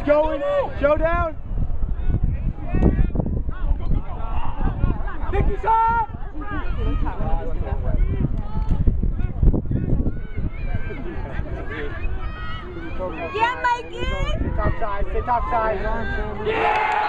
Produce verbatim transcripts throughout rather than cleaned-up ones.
going. Showdown. Nicky's up. Yeah, Mikey. Stay top side. Stay top side. Yeah.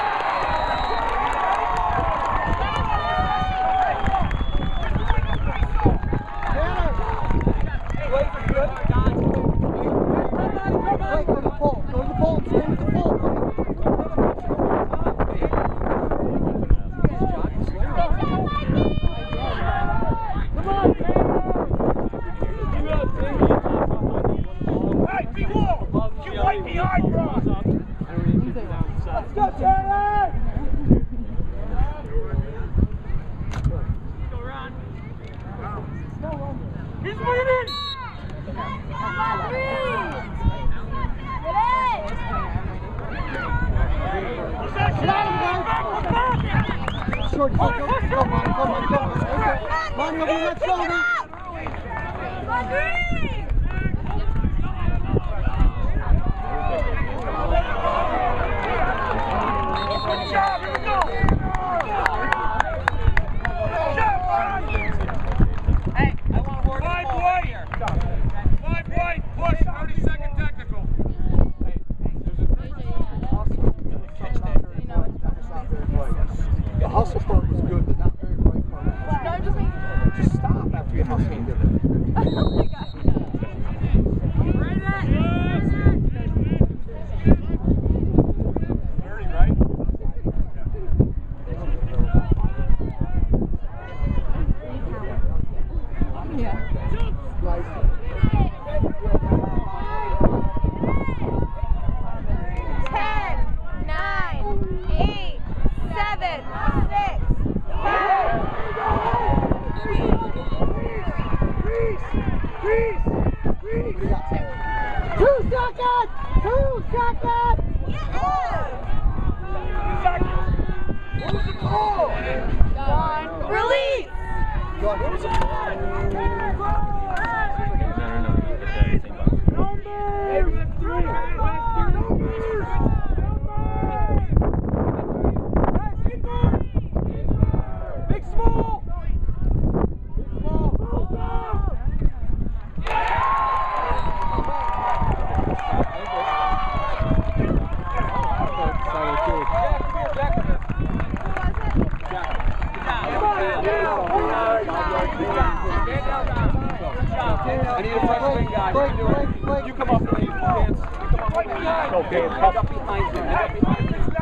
I need a fresh wing guy. You can do it. You come up with me. You come up with me. Okay. Head up behind him. Head up behind him.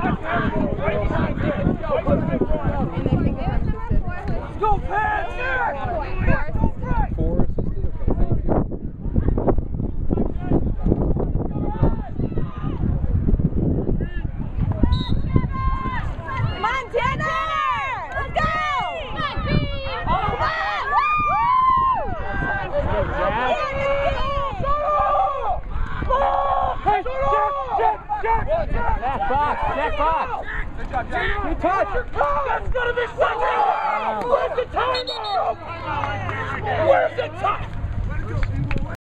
Let's go, Pat! Four assisted. Okay, thank you. Montana! Let's go! Jack box, Jack box. Good touch. That's gonna be second. Where's the timeout? Where's the time?